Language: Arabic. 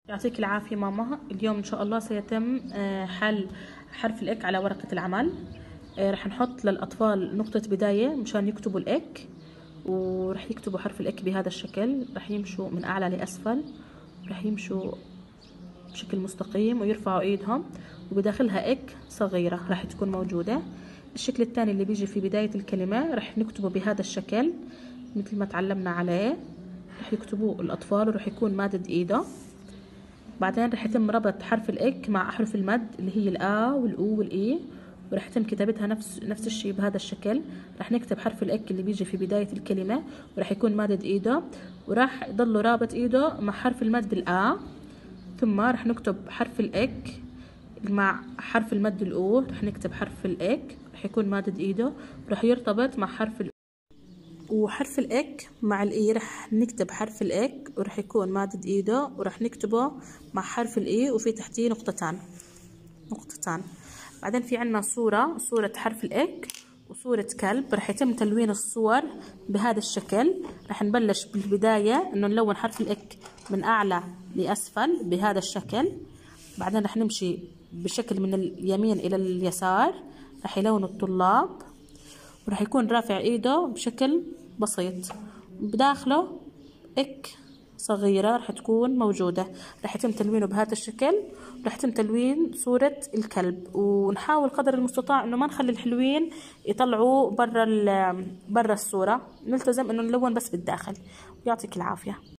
يعطيك العافية ماما. اليوم إن شاء الله سيتم حل حرف الإك على ورقة العمل. رح نحط للأطفال نقطة بداية مشان يكتبوا الإك، ورح يكتبوا حرف الإك بهذا الشكل. رح يمشوا من أعلى لأسفل، رح يمشوا بشكل مستقيم ويرفعوا إيدهم، وبداخلها إك صغيرة رح تكون موجودة. الشكل الثاني اللي بيجي في بداية الكلمة رح نكتبه بهذا الشكل مثل ما تعلمنا عليه. رح يكتبوه الأطفال ورح يكون مادد إيده. بعدين رح يتم ربط حرف الإك مع أحرف المد اللي هي الآ والأو والإي، ورح يتم كتابتها نفس الشيء بهذا الشكل. رح نكتب حرف الإك اللي بيجي في بداية الكلمة ورح يكون مادد إيده، وراح يضل رابط إيده مع حرف المد الآ. ثم رح نكتب حرف الإك مع حرف المد الأو، رح نكتب حرف الإك رح يكون مادد إيده ورح يرتبط مع حرف وحرف الإك مع الإي رح نكتب حرف الإك ورح يكون مادد إيده، ورح نكتبه مع حرف الإي وفي تحتيه نقطتان. بعدين في عنا صورة حرف الإك وصورة كلب. رح يتم تلوين الصور بهذا الشكل. رح نبلش بالبداية إنه نلون حرف الإك من أعلى لأسفل بهذا الشكل. بعدين رح نمشي بشكل من اليمين إلى اليسار. رح يلون الطلاب ورح يكون رافع ايده بشكل بسيط، بداخله إك صغيرة رح تكون موجودة. رح يتم تلوينه بهذا الشكل، ورح يتم تلوين صورة الكلب. ونحاول قدر المستطاع انه ما نخلي الحلوين يطلعوا برا الصورة، نلتزم انه نلون بس بالداخل. يعطيك العافية.